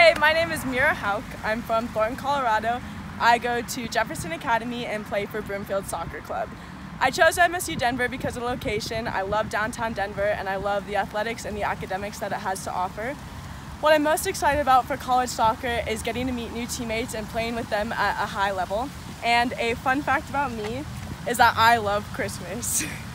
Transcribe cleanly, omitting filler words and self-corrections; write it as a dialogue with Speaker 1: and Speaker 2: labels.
Speaker 1: Hi, my name is Mira Houck. I'm from Thornton, Colorado. I go to Jefferson Academy and play for Broomfield Soccer Club. I chose MSU Denver because of the location. I love downtown Denver and I love the athletics and the academics that it has to offer. What I'm most excited about for college soccer is getting to meet new teammates and playing with them at a high level. And a fun fact about me is that I love Christmas.